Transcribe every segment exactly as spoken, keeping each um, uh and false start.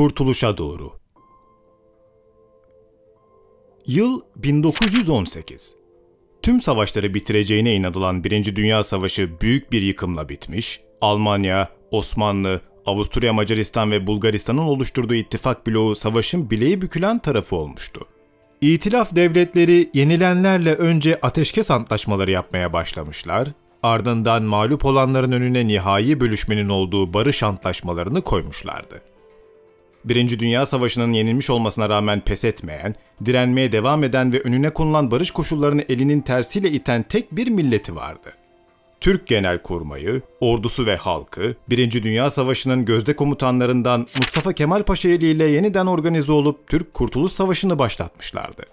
Kurtuluşa doğru. Yıl bin dokuz yüz on sekiz. Tüm savaşları bitireceğine inanılan Birinci Dünya Savaşı büyük bir yıkımla bitmiş, Almanya, Osmanlı, Avusturya, Macaristan ve Bulgaristan'ın oluşturduğu ittifak bloğu savaşın bileği bükülen tarafı olmuştu. İtilaf devletleri yenilenlerle önce ateşkes antlaşmaları yapmaya başlamışlar, ardından mağlup olanların önüne nihai bölüşmenin olduğu barış antlaşmalarını koymuşlardı. Birinci Dünya Savaşı'nın yenilmiş olmasına rağmen pes etmeyen, direnmeye devam eden ve önüne konulan barış koşullarını elinin tersiyle iten tek bir milleti vardı. Türk Genelkurmayı, ordusu ve halkı, Birinci Dünya Savaşı'nın gözde komutanlarından Mustafa Kemal Paşa eliyle yeniden organize olup Türk Kurtuluş Savaşı'nı başlatmışlardı.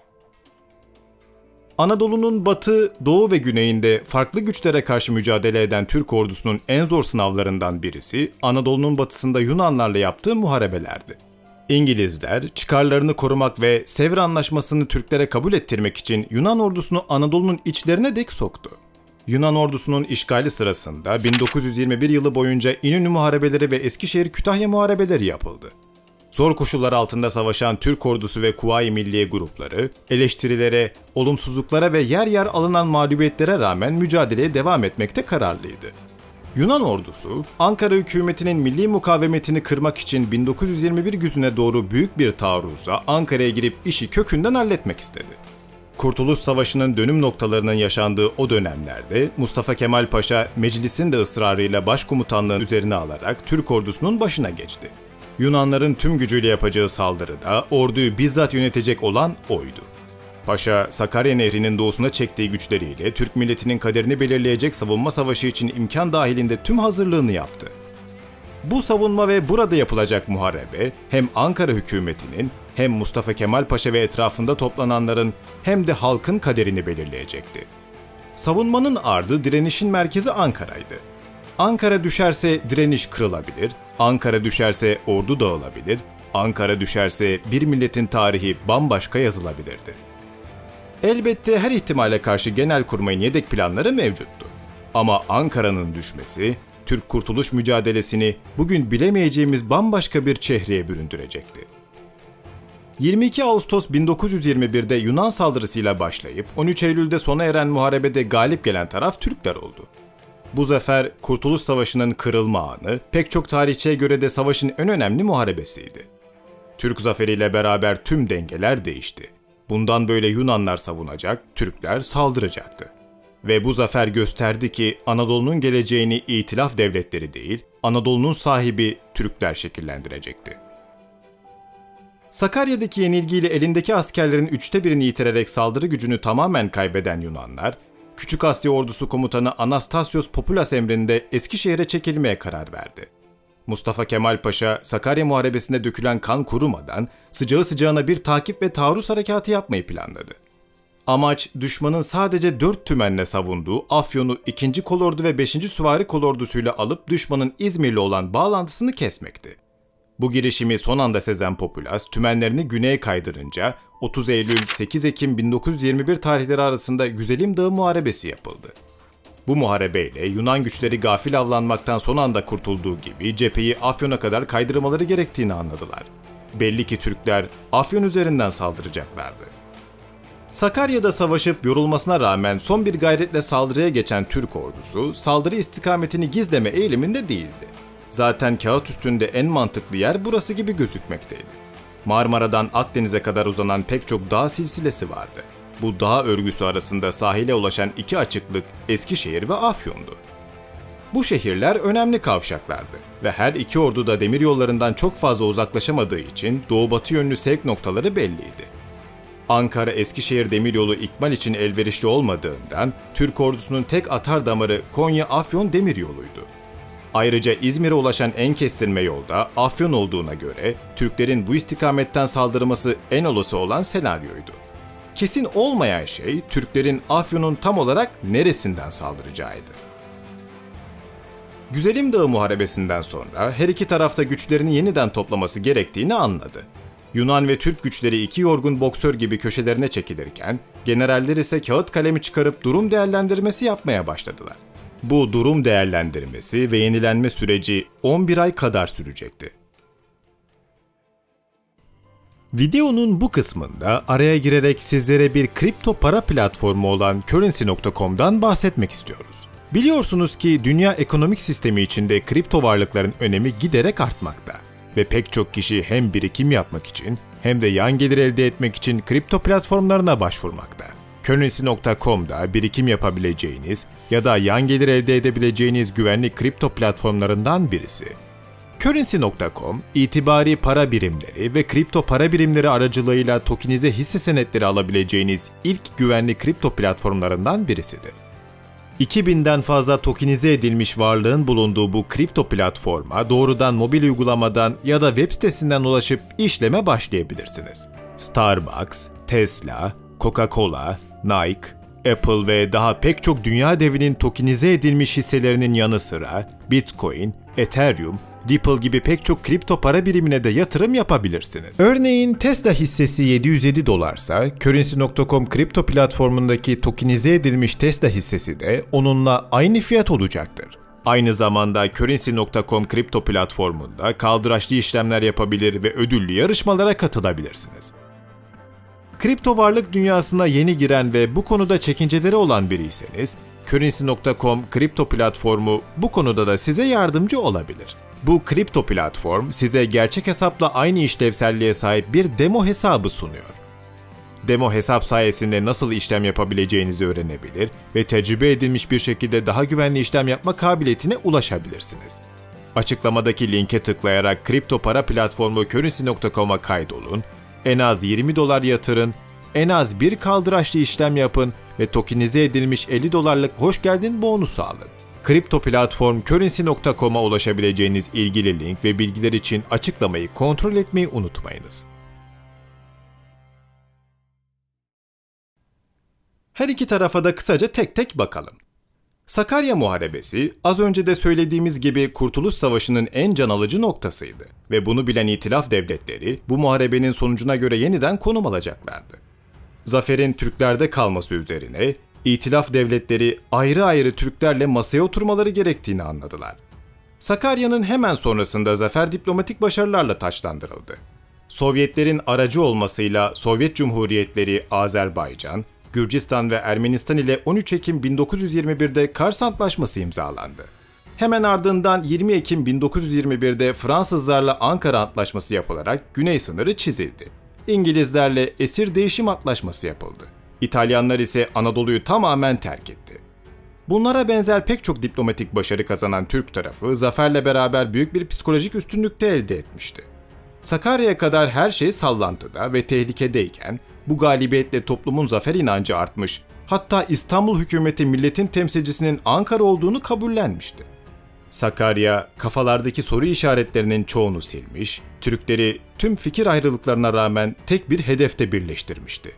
Anadolu'nun batı, doğu ve güneyinde farklı güçlere karşı mücadele eden Türk ordusunun en zor sınavlarından birisi, Anadolu'nun batısında Yunanlarla yaptığı muharebelerdi. İngilizler, çıkarlarını korumak ve Sevr Anlaşması'nı Türklere kabul ettirmek için Yunan ordusunu Anadolu'nun içlerine dek soktu. Yunan ordusunun işgali sırasında bin dokuz yüz yirmi bir yılı boyunca İnönü Muharebeleri ve Eskişehir-Kütahya Muharebeleri yapıldı. Zor koşullar altında savaşan Türk ordusu ve Kuvayi Milliye grupları, eleştirilere, olumsuzluklara ve yer yer alınan mağlubiyetlere rağmen mücadeleye devam etmekte kararlıydı. Yunan ordusu, Ankara hükümetinin milli mukavemetini kırmak için bin dokuz yüz yirmi bir güzüne doğru büyük bir taarruzla Ankara'ya girip işi kökünden halletmek istedi. Kurtuluş Savaşı'nın dönüm noktalarının yaşandığı o dönemlerde Mustafa Kemal Paşa meclisin de ısrarıyla başkomutanlığın üzerine alarak Türk ordusunun başına geçti. Yunanların tüm gücüyle yapacağı saldırıda orduyu bizzat yönetecek olan oydu. Paşa, Sakarya Nehri'nin doğusuna çektiği güçleriyle Türk milletinin kaderini belirleyecek savunma savaşı için imkan dahilinde tüm hazırlığını yaptı. Bu savunma ve burada yapılacak muharebe hem Ankara hükümetinin hem Mustafa Kemal Paşa ve etrafında toplananların hem de halkın kaderini belirleyecekti. Savunmanın ardı direnişin merkezi Ankara'ydı. Ankara düşerse direniş kırılabilir, Ankara düşerse ordu dağılabilir, Ankara düşerse bir milletin tarihi bambaşka yazılabilirdi. Elbette her ihtimale karşı Genelkurmay'ın yedek planları mevcuttu. Ama Ankara'nın düşmesi, Türk kurtuluş mücadelesini bugün bilemeyeceğimiz bambaşka bir çehreye büründürecekti. yirmi iki Ağustos bin dokuz yüz yirmi bir'de Yunan saldırısıyla başlayıp on üç Eylül'de sona eren muharebede galip gelen taraf Türkler oldu. Bu zafer, Kurtuluş Savaşı'nın kırılma anı, pek çok tarihçiye göre de savaşın en önemli muharebesiydi. Türk zaferiyle beraber tüm dengeler değişti. Bundan böyle Yunanlar savunacak, Türkler saldıracaktı. Ve bu zafer gösterdi ki Anadolu'nun geleceğini İtilaf devletleri değil, Anadolu'nun sahibi Türkler şekillendirecekti. Sakarya'daki yenilgiyle elindeki askerlerin üçte birini yitirerek saldırı gücünü tamamen kaybeden Yunanlar, Küçük Asya Ordusu Komutanı Anastasios Populas emrinde Eskişehir'e çekilmeye karar verdi. Mustafa Kemal Paşa, Sakarya Muharebesi'nde dökülen kan kurumadan sıcağı sıcağına bir takip ve taarruz harekatı yapmayı planladı. Amaç, düşmanın sadece dört tümenle savunduğu Afyon'u ikinci Kolordu ve beşinci Süvari Kolordusuyla alıp düşmanın İzmir'le olan bağlantısını kesmekti. Bu girişimi son anda sezen Populas, tümenlerini güneye kaydırınca otuz Eylül sekiz Ekim bin dokuz yüz yirmi bir tarihleri arasında Güzelim Dağı Muharebesi yapıldı. Bu muharebeyle Yunan güçleri gafil avlanmaktan son anda kurtulduğu gibi cepheyi Afyon'a kadar kaydırmaları gerektiğini anladılar. Belli ki Türkler Afyon üzerinden saldıracaklardı. Sakarya'da savaşıp yorulmasına rağmen son bir gayretle saldırıya geçen Türk ordusu, saldırı istikametini gizleme eğiliminde değildi. Zaten kağıt üstünde en mantıklı yer burası gibi gözükmekteydi. Marmara'dan Akdeniz'e kadar uzanan pek çok dağ silsilesi vardı. Bu dağ örgüsü arasında sahile ulaşan iki açıklık Eskişehir ve Afyon'du. Bu şehirler önemli kavşaklardı ve her iki ordu da demiryollarından çok fazla uzaklaşamadığı için doğu-batı yönlü sevk noktaları belliydi. Ankara-Eskişehir demiryolu ikmal için elverişli olmadığından Türk ordusunun tek atar damarı Konya-Afyon demiryoluydu. Ayrıca İzmir'e ulaşan en kestirme yolda Afyon olduğuna göre Türklerin bu istikametten saldırması en olası olan senaryoydu. Kesin olmayan şey Türklerin Afyon'un tam olarak neresinden saldıracağıydı. Güzelim Dağı Muharebesi'nden sonra her iki tarafta güçlerini yeniden toplaması gerektiğini anladı. Yunan ve Türk güçleri iki yorgun boksör gibi köşelerine çekilirken, generaller ise kağıt kalemi çıkarıp durum değerlendirmesi yapmaya başladılar. Bu durum değerlendirmesi ve yenilenme süreci on bir ay kadar sürecekti. Videonun bu kısmında araya girerek sizlere bir kripto para platformu olan Currency nokta com'dan bahsetmek istiyoruz. Biliyorsunuz ki dünya ekonomik sistemi içinde kripto varlıkların önemi giderek artmakta ve pek çok kişi hem birikim yapmak için hem de yan gelir elde etmek için kripto platformlarına başvurmakta. Currency nokta com'da birikim yapabileceğiniz ya da yan gelir elde edebileceğiniz güvenli kripto platformlarından birisi. Currency nokta com, itibari para birimleri ve kripto para birimleri aracılığıyla tokenize hisse senetleri alabileceğiniz ilk güvenli kripto platformlarından birisidir. iki binden fazla tokenize edilmiş varlığın bulunduğu bu kripto platforma doğrudan mobil uygulamadan ya da web sitesinden ulaşıp işleme başlayabilirsiniz. Starbucks, Tesla, Coca-Cola, Nike, Apple ve daha pek çok dünya devinin tokenize edilmiş hisselerinin yanı sıra Bitcoin, Ethereum, Ripple gibi pek çok kripto para birimine de yatırım yapabilirsiniz. Örneğin Tesla hissesi yedi yüz yedi dolarsa, Currency nokta com kripto platformundaki tokenize edilmiş Tesla hissesi de onunla aynı fiyat olacaktır. Aynı zamanda Currency nokta com kripto platformunda kaldıraçlı işlemler yapabilir ve ödüllü yarışmalara katılabilirsiniz. Kripto varlık dünyasına yeni giren ve bu konuda çekinceleri olan biriyseniz, Currency nokta com kripto platformu bu konuda da size yardımcı olabilir. Bu kripto platform size gerçek hesapla aynı işlevselliğe sahip bir demo hesabı sunuyor. Demo hesap sayesinde nasıl işlem yapabileceğinizi öğrenebilir ve tecrübe edilmiş bir şekilde daha güvenli işlem yapma kabiliyetine ulaşabilirsiniz. Açıklamadaki linke tıklayarak kripto para platformu Currency nokta com'a kaydolun, en az yirmi dolar yatırın, en az bir kaldıraçlı işlem yapın ve tokenize edilmiş elli dolarlık hoş geldin bonusu alın. Kripto platform Currency nokta com'a ulaşabileceğiniz ilgili link ve bilgiler için açıklamayı kontrol etmeyi unutmayınız. Her iki tarafa da kısaca tek tek bakalım. Sakarya Muharebesi, az önce de söylediğimiz gibi Kurtuluş Savaşı'nın en can alıcı noktasıydı ve bunu bilen İtilaf devletleri bu muharebenin sonucuna göre yeniden konum alacaklardı. Zaferin Türklerde kalması üzerine İtilaf devletleri ayrı ayrı Türklerle masaya oturmaları gerektiğini anladılar. Sakarya'nın hemen sonrasında zafer diplomatik başarılarla taçlandırıldı. Sovyetlerin aracı olmasıyla Sovyet Cumhuriyetleri Azerbaycan, Gürcistan ve Ermenistan ile on üç Ekim bin dokuz yüz yirmi bir'de Kars Antlaşması imzalandı. Hemen ardından yirmi Ekim bin dokuz yüz yirmi bir'de Fransızlarla Ankara Antlaşması yapılarak güney sınırı çizildi. İngilizlerle Esir Değişim Antlaşması yapıldı. İtalyanlar ise Anadolu'yu tamamen terk etti. Bunlara benzer pek çok diplomatik başarı kazanan Türk tarafı zaferle beraber büyük bir psikolojik üstünlükte elde etmişti. Sakarya'ya kadar her şey sallantıda ve tehlikedeyken bu galibiyetle toplumun zafer inancı artmış, hatta İstanbul hükümeti milletin temsilcisinin Ankara olduğunu kabullenmişti. Sakarya, kafalardaki soru işaretlerinin çoğunu silmiş, Türkleri tüm fikir ayrılıklarına rağmen tek bir hedefte birleştirmişti.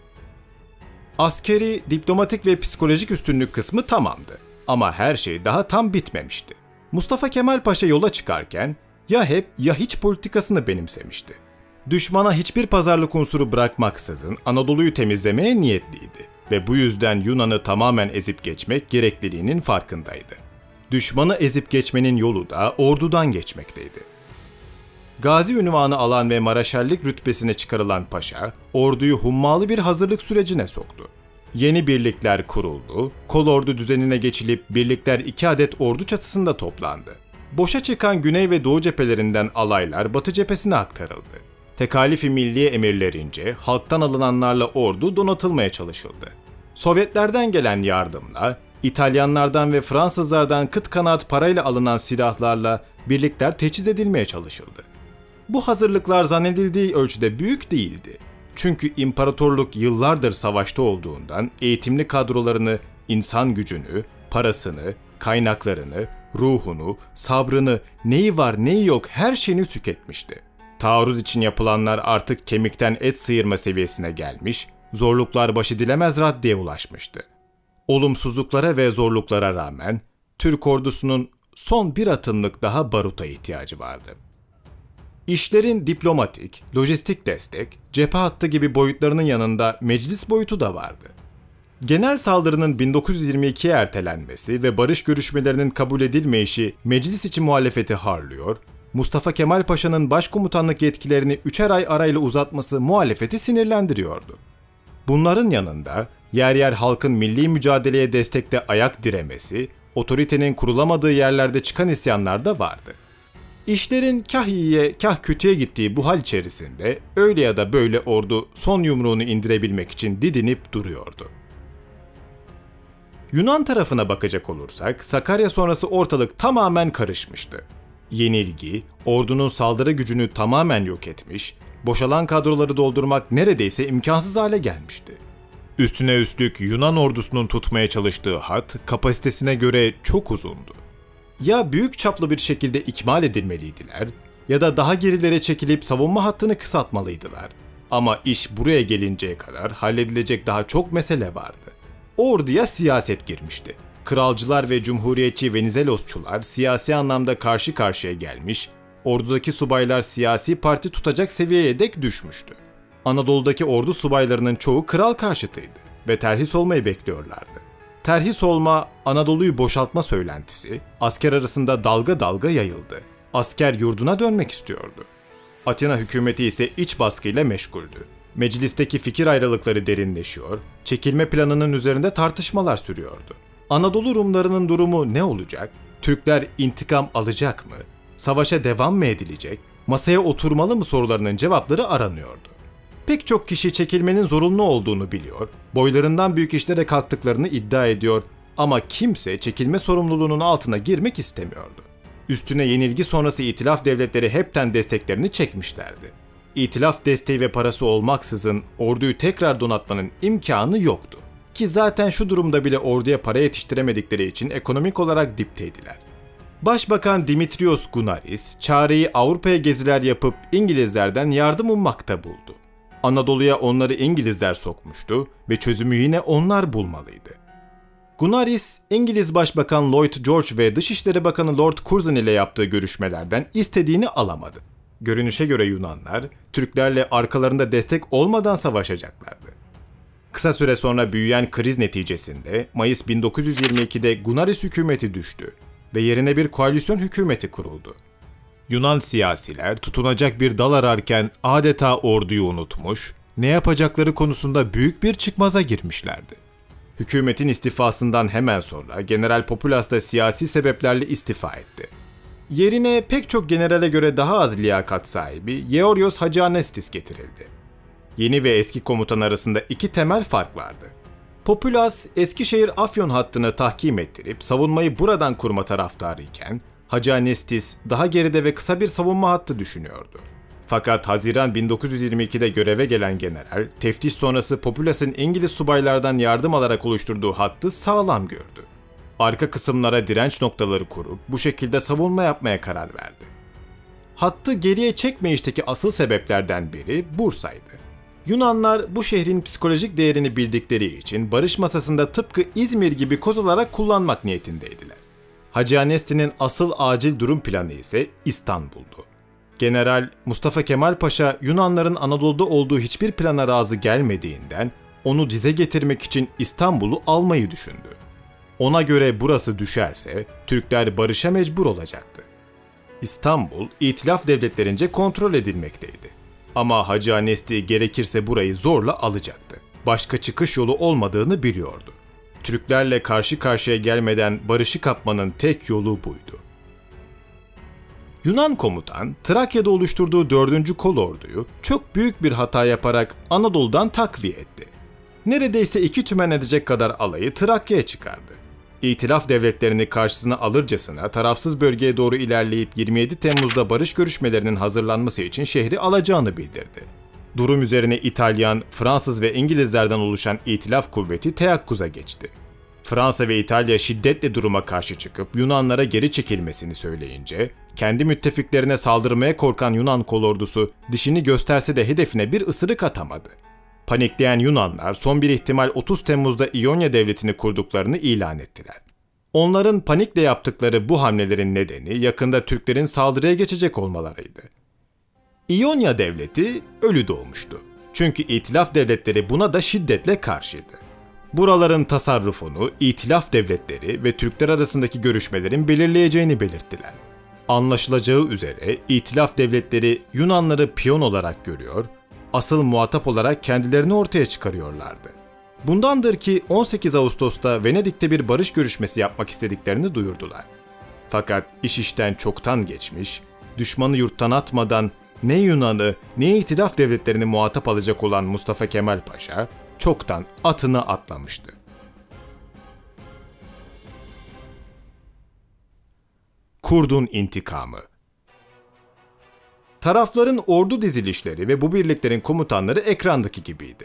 Askeri, diplomatik ve psikolojik üstünlük kısmı tamamdı. Ama her şey daha tam bitmemişti. Mustafa Kemal Paşa yola çıkarken ya hep ya hiç politikasını benimsemişti. Düşmana hiçbir pazarlık unsuru bırakmaksızın Anadolu'yu temizlemeye niyetliydi ve bu yüzden Yunan'ı tamamen ezip geçmek gerekliliğinin farkındaydı. Düşmanı ezip geçmenin yolu da ordudan geçmekteydi. Gazi unvanı alan ve Maraşerlik rütbesine çıkarılan paşa, orduyu hummalı bir hazırlık sürecine soktu. Yeni birlikler kuruldu, kolordu düzenine geçilip birlikler iki adet ordu çatısında toplandı. Boşa çıkan güney ve doğu cephelerinden alaylar batı cephesine aktarıldı. Tekalifi milliye emirlerince halktan alınanlarla ordu donatılmaya çalışıldı. Sovyetlerden gelen yardımla, İtalyanlardan ve Fransızlardan kıt kanaat parayla alınan silahlarla birlikler teçhiz edilmeye çalışıldı. Bu hazırlıklar zannedildiği ölçüde büyük değildi. Çünkü imparatorluk yıllardır savaşta olduğundan eğitimli kadrolarını, insan gücünü, parasını, kaynaklarını, ruhunu, sabrını, neyi var neyi yok her şeyini tüketmişti. Taarruz için yapılanlar artık kemikten et sıyırma seviyesine gelmiş, zorluklar baş edilemez raddeye ulaşmıştı. Olumsuzluklara ve zorluklara rağmen Türk ordusunun son bir atımlık daha baruta ihtiyacı vardı. İşlerin diplomatik, lojistik destek, cephe hattı gibi boyutlarının yanında meclis boyutu da vardı. Genel saldırının bin dokuz yüz yirmi iki'ye ertelenmesi ve barış görüşmelerinin kabul edilmeyişi meclis içi muhalefeti harlıyor, Mustafa Kemal Paşa'nın başkomutanlık yetkilerini üçer ay arayla uzatması muhalefeti sinirlendiriyordu. Bunların yanında yer yer halkın milli mücadeleye destekte ayak diremesi, otoritenin kurulamadığı yerlerde çıkan isyanlar da vardı. İşlerin kah iyiye kah kötüye gittiği bu hal içerisinde öyle ya da böyle ordu son yumruğunu indirebilmek için didinip duruyordu. Yunan tarafına bakacak olursak Sakarya sonrası ortalık tamamen karışmıştı. Yenilgi, ordunun saldırı gücünü tamamen yok etmiş, boşalan kadroları doldurmak neredeyse imkansız hale gelmişti. Üstüne üstlük Yunan ordusunun tutmaya çalıştığı hat kapasitesine göre çok uzundu. Ya büyük çaplı bir şekilde ikmal edilmeliydiler ya da daha gerilere çekilip savunma hattını kısaltmalıydılar. Ama iş buraya gelinceye kadar halledilecek daha çok mesele vardı. Orduya siyaset girmişti. Kralcılar ve cumhuriyetçi Venizelosçular siyasi anlamda karşı karşıya gelmiş, ordudaki subaylar siyasi parti tutacak seviyeye dek düşmüştü. Anadolu'daki ordu subaylarının çoğu kral karşıtıydı ve terhis olmayı bekliyorlardı. Terhis olma, Anadolu'yu boşaltma söylentisi asker arasında dalga dalga yayıldı. Asker yurduna dönmek istiyordu. Atina hükümeti ise iç baskıyla meşguldü. Meclisteki fikir ayrılıkları derinleşiyor, çekilme planının üzerinde tartışmalar sürüyordu. Anadolu Rumlarının durumu ne olacak? Türkler intikam alacak mı? Savaşa devam mı edilecek? Masaya oturmalı mı sorularının cevapları aranıyordu. Pek çok kişi çekilmenin zorunlu olduğunu biliyor, boylarından büyük işlere kalktıklarını iddia ediyor ama kimse çekilme sorumluluğunun altına girmek istemiyordu. Üstüne yenilgi sonrası itilaf devletleri hepten desteklerini çekmişlerdi. İtilaf desteği ve parası olmaksızın orduyu tekrar donatmanın imkanı yoktu. Ki zaten şu durumda bile orduya para yetiştiremedikleri için ekonomik olarak dipteydiler. Başbakan Dimitrios Gunaris, çareyi Avrupa'ya geziler yapıp İngilizlerden yardım ummakta buldu. Anadolu'ya onları İngilizler sokmuştu ve çözümü yine onlar bulmalıydı. Gunaris, İngiliz Başbakan Lloyd George ve Dışişleri Bakanı Lord Curzon ile yaptığı görüşmelerden istediğini alamadı. Görünüşe göre Yunanlar, Türklerle arkalarında destek olmadan savaşacaklardı. Kısa süre sonra büyüyen kriz neticesinde Mayıs bin dokuz yüz yirmi ikide Gunaris hükümeti düştü ve yerine bir koalisyon hükümeti kuruldu. Yunan siyasiler tutunacak bir dal ararken adeta orduyu unutmuş, ne yapacakları konusunda büyük bir çıkmaza girmişlerdi. Hükümetin istifasından hemen sonra General Populas da siyasi sebeplerle istifa etti. Yerine pek çok generale göre daha az liyakat sahibi Georgios Hacıanestis getirildi. Yeni ve eski komutan arasında iki temel fark vardı. Populas, Eskişehir-Afyon hattını tahkim ettirip savunmayı buradan kurma taraftarı iken, Hacıanestis daha geride ve kısa bir savunma hattı düşünüyordu. Fakat Haziran bin dokuz yüz yirmi ikide göreve gelen general, teftiş sonrası Populas'ın İngiliz subaylardan yardım alarak oluşturduğu hattı sağlam gördü. Arka kısımlara direnç noktaları kurup bu şekilde savunma yapmaya karar verdi. Hattı geriye çekmeyişteki asıl sebeplerden biri Bursa'ydı. Yunanlar bu şehrin psikolojik değerini bildikleri için barış masasında tıpkı İzmir gibi koz olarak kullanmak niyetindeydiler. Hacıanesti'nin asıl acil durum planı ise İstanbul'du. General Mustafa Kemal Paşa Yunanların Anadolu'da olduğu hiçbir plana razı gelmediğinden onu dize getirmek için İstanbul'u almayı düşündü. Ona göre burası düşerse Türkler barışa mecbur olacaktı. İstanbul, İtilaf devletlerince kontrol edilmekteydi. Ama Hacıanesti gerekirse burayı zorla alacaktı. Başka çıkış yolu olmadığını biliyordu. Türklerle karşı karşıya gelmeden barışı kapmanın tek yolu buydu. Yunan komutan, Trakya'da oluşturduğu dördüncü kolorduyu çok büyük bir hata yaparak Anadolu'dan takviye etti. Neredeyse iki tümen edecek kadar alayı Trakya'ya çıkardı. İtilaf devletlerini karşısına alırcasına tarafsız bölgeye doğru ilerleyip yirmi yedi Temmuz'da barış görüşmelerinin hazırlanması için şehri alacağını bildirdi. Durum üzerine İtalyan, Fransız ve İngilizlerden oluşan İtilaf kuvveti teyakkuza geçti. Fransa ve İtalya şiddetle duruma karşı çıkıp Yunanlara geri çekilmesini söyleyince, kendi müttefiklerine saldırmaya korkan Yunan kolordusu dişini gösterse de hedefine bir ısırık atamadı. Panikleyen Yunanlar son bir ihtimal otuz Temmuz'da İonya devletini kurduklarını ilan ettiler. Onların panikle yaptıkları bu hamlelerin nedeni yakında Türklerin saldırıya geçecek olmalarıydı. İonya devleti ölü doğmuştu. Çünkü İtilaf devletleri buna da şiddetle karşıydı. Buraların tasarrufunu İtilaf devletleri ve Türkler arasındaki görüşmelerin belirleyeceğini belirttiler. Anlaşılacağı üzere İtilaf devletleri Yunanları piyon olarak görüyor, asıl muhatap olarak kendilerini ortaya çıkarıyorlardı. Bundandır ki on sekiz Ağustos'ta Venedik'te bir barış görüşmesi yapmak istediklerini duyurdular. Fakat iş işten çoktan geçmiş, düşmanı yurttan atmadan ne Yunan'ı ne İtilaf devletlerini muhatap alacak olan Mustafa Kemal Paşa çoktan atına atlamıştı. Kurdun intikamı. Tarafların ordu dizilişleri ve bu birliklerin komutanları ekrandaki gibiydi.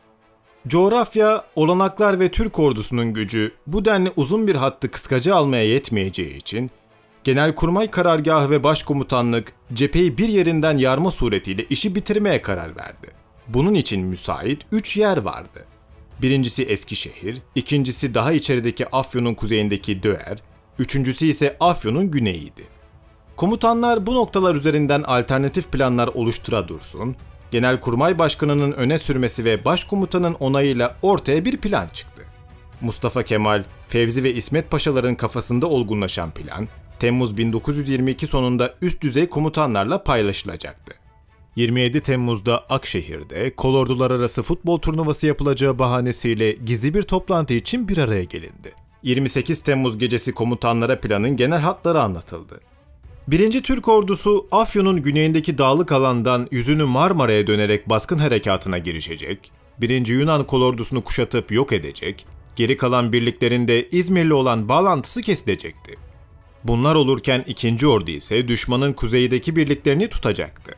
Coğrafya, olanaklar ve Türk ordusunun gücü bu denli uzun bir hattı kıskaca almaya yetmeyeceği için Genelkurmay Karargahı ve Başkomutanlık cepheyi bir yerinden yarma suretiyle işi bitirmeye karar verdi. Bunun için müsait üç yer vardı. Birincisi Eskişehir, ikincisi daha içerideki Afyon'un kuzeyindeki Döğer, üçüncüsü ise Afyon'un güneyiydi. Komutanlar bu noktalar üzerinden alternatif planlar oluştura dursun, Genelkurmay Başkanı'nın öne sürmesi ve Başkomutanın onayıyla ortaya bir plan çıktı. Mustafa Kemal, Fevzi ve İsmet Paşaların kafasında olgunlaşan plan, Temmuz bin dokuz yüz yirmi iki sonunda üst düzey komutanlarla paylaşılacaktı. yirmi yedi Temmuz'da Akşehir'de kolordular arası futbol turnuvası yapılacağı bahanesiyle gizli bir toplantı için bir araya gelindi. yirmi sekiz Temmuz gecesi komutanlara planın genel hatları anlatıldı. Birinci Türk ordusu Afyon'un güneyindeki dağlık alandan yüzünü Marmara'ya dönerek baskın harekatına girişecek, birinci Yunan kolordusunu kuşatıp yok edecek, geri kalan birliklerin de İzmir'le olan bağlantısı kesilecekti. Bunlar olurken ikinci ordu ise düşmanın kuzeydeki birliklerini tutacaktı.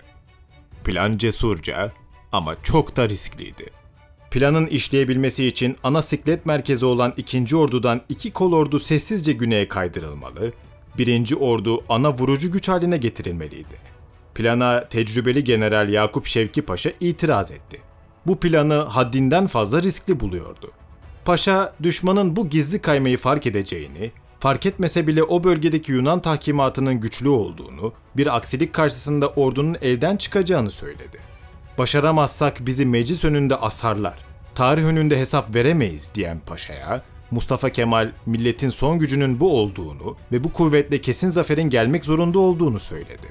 Plan cesurca ama çok da riskliydi. Planın işleyebilmesi için ana siklet merkezi olan ikinci ordudan iki kolordu sessizce güneye kaydırılmalı, birinci ordu ana vurucu güç haline getirilmeliydi. Plana tecrübeli General Yakup Şevki Paşa itiraz etti. Bu planı haddinden fazla riskli buluyordu. Paşa, düşmanın bu gizli kaymayı fark edeceğini, fark etmese bile o bölgedeki Yunan tahkimatının güçlü olduğunu, bir aksilik karşısında ordunun elden çıkacağını söyledi. Başaramazsak bizi meclis önünde asarlar, tarih önünde hesap veremeyiz diyen Paşa'ya, Mustafa Kemal milletin son gücünün bu olduğunu ve bu kuvvetle kesin zaferin gelmek zorunda olduğunu söyledi.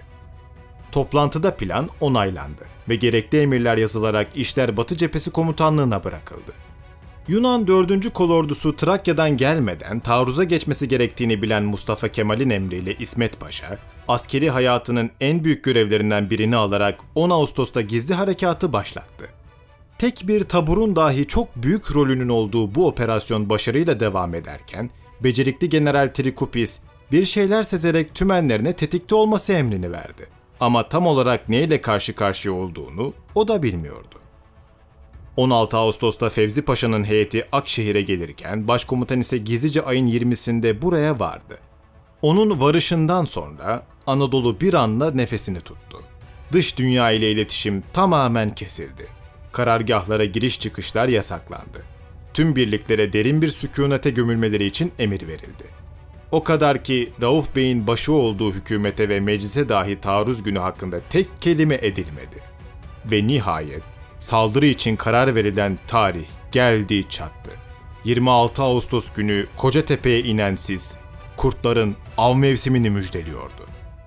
Toplantıda plan onaylandı ve gerekli emirler yazılarak işler Batı Cephesi Komutanlığı'na bırakıldı. Yunan dördüncü kolordusu Trakya'dan gelmeden taarruza geçmesi gerektiğini bilen Mustafa Kemal'in emriyle İsmet Paşa, askeri hayatının en büyük görevlerinden birini alarak on Ağustos'ta gizli harekatı başlattı. Tek bir taburun dahi çok büyük rolünün olduğu bu operasyon başarıyla devam ederken, becerikli General Trikupis bir şeyler sezerek tümenlerine tetikte olması emrini verdi. Ama tam olarak neyle karşı karşıya olduğunu o da bilmiyordu. on altı Ağustos'ta Fevzi Paşa'nın heyeti Akşehir'e gelirken başkomutan ise gizlice ayın yirmisinde buraya vardı. Onun varışından sonra Anadolu bir anda nefesini tuttu. Dış dünya ile iletişim tamamen kesildi. Karargahlara giriş çıkışlar yasaklandı. Tüm birliklere derin bir sükunete gömülmeleri için emir verildi. O kadar ki Rauf Bey'in başı olduğu hükümete ve meclise dahi taarruz günü hakkında tek kelime edilmedi. Ve nihayet saldırı için karar verilen tarih geldi çattı. yirmi altı Ağustos günü Kocatepe'ye inen sis, kurtların av mevsimini müjdeliyordu.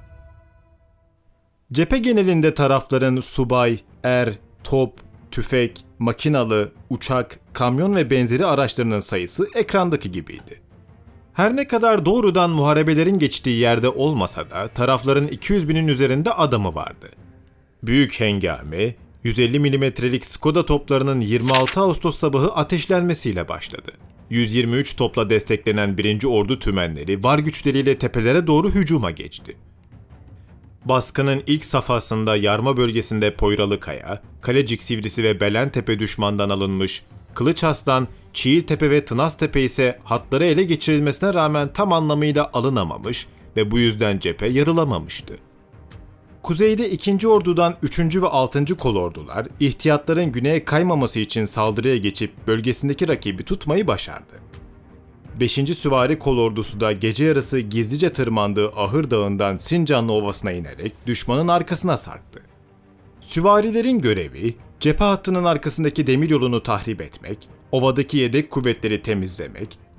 Cephe genelinde tarafların subay, er, top, tüfek, makinalı, uçak, kamyon ve benzeri araçlarının sayısı ekrandaki gibiydi. Her ne kadar doğrudan muharebelerin geçtiği yerde olmasa da tarafların iki yüz binin üzerinde adamı vardı. Büyük hengame, yüz elli milimetrelik Skoda toplarının yirmi altı Ağustos sabahı ateşlenmesiyle başladı. yüz yirmi üç topla desteklenen birinci Ordu tümenleri var güçleriyle tepelere doğru hücuma geçti. Baskının ilk safhasında yarma bölgesinde Poyralıkaya, Kalecik Sivrisi ve Belentepe düşmandan alınmış, Kılıçarslan, Çiğiltepe ve Tınaztepe ise hatları ele geçirilmesine rağmen tam anlamıyla alınamamış ve bu yüzden cephe yarılamamıştı. Kuzeyde ikinci Ordu'dan üçüncü ve altıncı kolordular, ihtiyatların güneye kaymaması için saldırıya geçip bölgesindeki rakibi tutmayı başardı. beşinci Süvari Kolordusu da gece yarısı gizlice tırmandığı Ahır Dağı'ndan Sincanlı Ovası'na inerek düşmanın arkasına sarktı. Süvarilerin görevi, cephe hattının arkasındaki demiryolunu tahrip etmek, ovadaki yedek kuvvetleri temizlemek,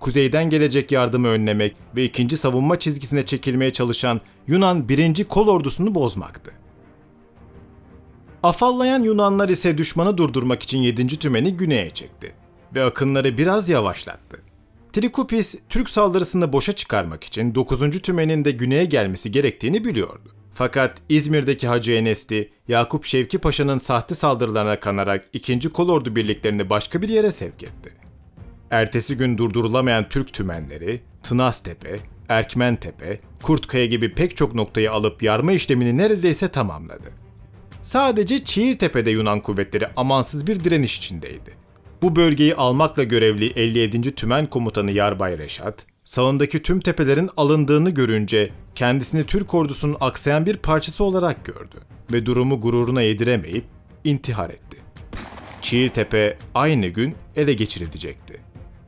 kuzeyden gelecek yardımı önlemek ve ikinci savunma çizgisine çekilmeye çalışan Yunan birinci kol ordusunu bozmaktı. Afallayan Yunanlar ise düşmanı durdurmak için yedinci tümeni güneye çekti ve akınları biraz yavaşlattı. Trikupis, Türk saldırısını boşa çıkarmak için dokuzuncu tümenin de güneye gelmesi gerektiğini biliyordu. Fakat İzmir'deki Hacı Enesti, Yakup Şevki Paşa'nın sahte saldırılarına kanarak ikinci kolordu birliklerini başka bir yere sevk etti. Ertesi gün durdurulamayan Türk tümenleri, Tınaztepe, Erkmentepe, Kurtkaya gibi pek çok noktayı alıp yarma işlemini neredeyse tamamladı. Sadece Çiğirtepe'de Yunan kuvvetleri amansız bir direniş içindeydi. Bu bölgeyi almakla görevli elli yedinci Tümen Komutanı Yarbay Reşat, sağındaki tüm tepelerin alındığını görünce kendisini Türk ordusunun aksayan bir parçası olarak gördü ve durumu gururuna yediremeyip intihar etti. Çiğirtepe aynı gün ele geçirilecekti.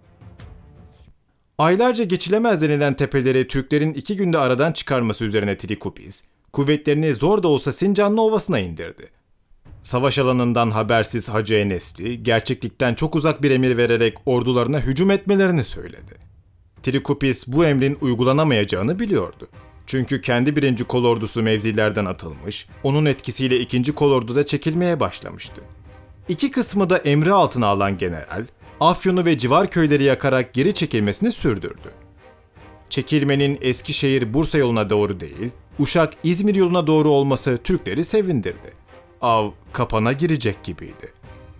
Aylarca geçilemez denilen tepeleri Türklerin iki günde aradan çıkarması üzerine Trikupis, kuvvetlerini zor da olsa Sincanlı Ovası'na indirdi. Savaş alanından habersiz Hacı Enesti, gerçeklikten çok uzak bir emir vererek ordularına hücum etmelerini söyledi. Trikupis bu emrin uygulanamayacağını biliyordu. Çünkü kendi birinci kolordusu mevzilerden atılmış, onun etkisiyle ikinci kolordu da çekilmeye başlamıştı. İki kısmı da emri altına alan general, Afyon'u ve civar köyleri yakarak geri çekilmesini sürdürdü. Çekilmenin Eskişehir-Bursa yoluna doğru değil, Uşak-İzmir yoluna doğru olması Türkleri sevindirdi. Av kapana girecek gibiydi.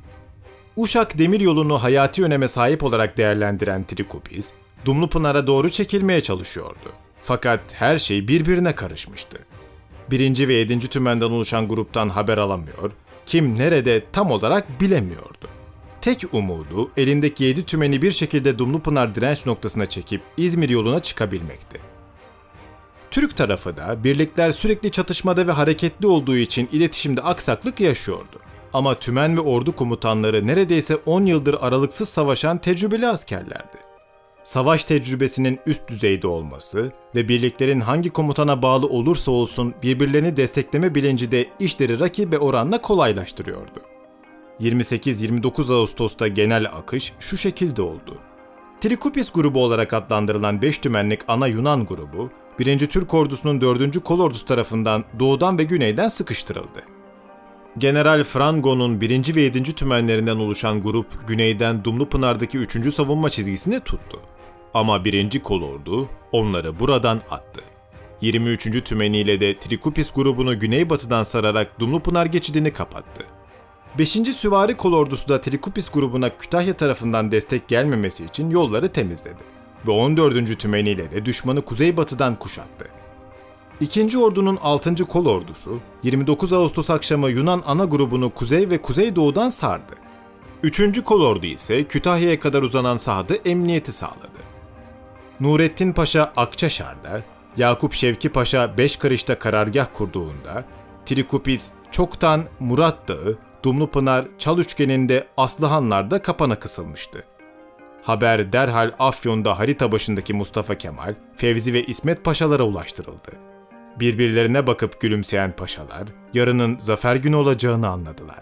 Uşak demiryolunu hayati öneme sahip olarak değerlendiren Trikupis, Dumlupınar'a doğru çekilmeye çalışıyordu. Fakat her şey birbirine karışmıştı. Birinci ve yedinci tümenden oluşan gruptan haber alamıyor, kim nerede tam olarak bilemiyordu. Tek umudu elindeki yedi tümeni bir şekilde Dumlupınar direnç noktasına çekip İzmir yoluna çıkabilmekti. Türk tarafı da birlikler sürekli çatışmada ve hareketli olduğu için iletişimde aksaklık yaşıyordu. Ama tümen ve ordu komutanları neredeyse on yıldır aralıksız savaşan tecrübeli askerlerdi. Savaş tecrübesinin üst düzeyde olması ve birliklerin hangi komutana bağlı olursa olsun birbirlerini destekleme bilinci de işleri rakibe oranla kolaylaştırıyordu. yirmi sekiz yirmi dokuz Ağustos'ta genel akış şu şekilde oldu. Trikupis grubu olarak adlandırılan beş tümenlik ana Yunan grubu, birinci Türk ordusunun dördüncü kolordusu tarafından doğudan ve güneyden sıkıştırıldı. General Frango'nun birinci ve yedinci tümenlerinden oluşan grup güneyden Dumlupınar'daki üçüncü savunma çizgisini tuttu. Ama birinci kolordu onları buradan attı. yirmi üçüncü tümeniyle de Trikupis grubunu güneybatıdan sararak Dumlupınar geçidini kapattı. beşinci Süvari kolordusu da Trikupis grubuna Kütahya tarafından destek gelmemesi için yolları temizledi ve on dördüncü tümeniyle de düşmanı kuzeybatıdan kuşattı. İkinci ordunun altıncı kolordusu yirmi dokuz Ağustos akşamı Yunan ana grubunu kuzey ve kuzeydoğudan sardı. üçüncü kolordu ise Kütahya'ya kadar uzanan sahada emniyeti sağladı. Nurettin Paşa Akçaşar'da, Yakup Şevki Paşa Beşkarış'ta karargah kurduğunda, Trikupis çoktan Murat Dağı, Dumlupınar, Çal Üçgeni'nde Aslıhanlar'da kapana kısılmıştı. Haber derhal Afyon'da harita başındaki Mustafa Kemal, Fevzi ve İsmet Paşalara ulaştırıldı. Birbirlerine bakıp gülümseyen paşalar, yarının zafer günü olacağını anladılar.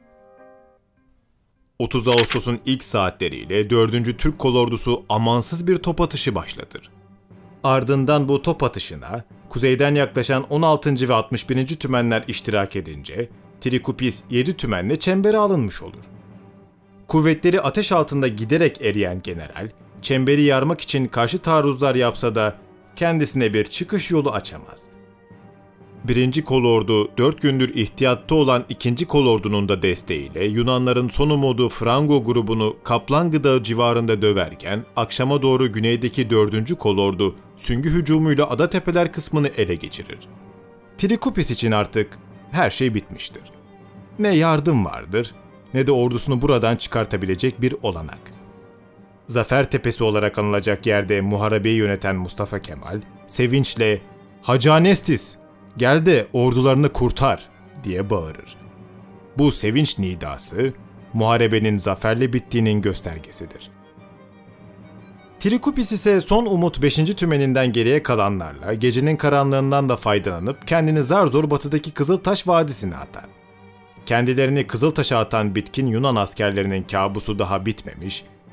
otuz Ağustos'un ilk saatleriyle dördüncü Türk kolordusu amansız bir top atışı başlatır. Ardından bu top atışına, kuzeyden yaklaşan on altıncı ve altmış birinci tümenler iştirak edince, Trikupis yedi tümenle çembere alınmış olur. Kuvvetleri ateş altında giderek eriyen general, çemberi yarmak için karşı taarruzlar yapsa da kendisine bir çıkış yolu açamaz. Birinci kolordu dört gündür ihtiyatta olan ikinci kolordunun da desteğiyle Yunanların son umudu Frango grubunu Kaplan Gıdağı civarında döverken akşama doğru güneydeki dördüncü kolordu süngü hücumuyla Adatepeler kısmını ele geçirir. Trikupis için artık her şey bitmiştir. Ne yardım vardır ne de ordusunu buradan çıkartabilecek bir olanak. Zafer Tepesi olarak anılacak yerde muharebeyi yöneten Mustafa Kemal, sevinçle "Hacı Anestis, gel de ordularını kurtar!" diye bağırır. Bu sevinç nidası, muharebenin zaferle bittiğinin göstergesidir. Trikupis ise son umut beşinci tümeninden geriye kalanlarla gecenin karanlığından da faydalanıp kendini zar zor batıdaki Kızıltaş Vadisi'ne atar. Kendilerini Kızıltaş'a atan bitkin Yunan askerlerinin kabusu daha bitmemiş,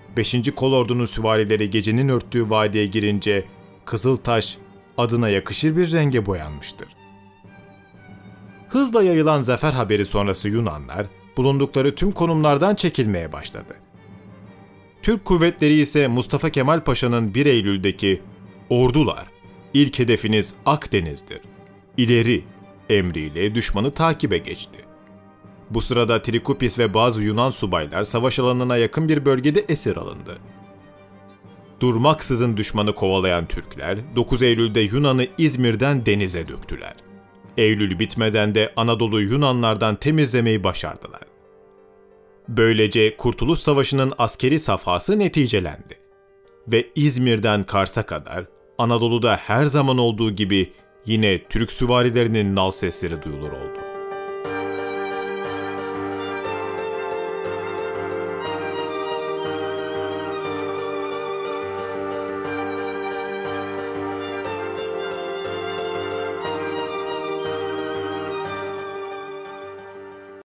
beşinci Kolordu'nun süvarileri gecenin örttüğü vadiye girince Kızıltaş adına yakışır bir renge boyanmıştır. Hızla yayılan zafer haberi sonrası Yunanlar bulundukları tüm konumlardan çekilmeye başladı. Türk kuvvetleri ise Mustafa Kemal Paşa'nın bir Eylül'deki "Ordular, ilk hedefiniz Akdeniz'dir, İleri" emriyle düşmanı takibe geçti. Bu sırada Trikupis ve bazı Yunan subaylar savaş alanına yakın bir bölgede esir alındı. Durmaksızın düşmanı kovalayan Türkler dokuz Eylül'de Yunan'ı İzmir'den denize döktüler. Eylül bitmeden de Anadolu'yu Yunanlardan temizlemeyi başardılar. Böylece Kurtuluş Savaşı'nın askeri safhası neticelendi. Ve İzmir'den Kars'a kadar Anadolu'da her zaman olduğu gibi yine Türk süvarilerinin nal sesleri duyulur oldu.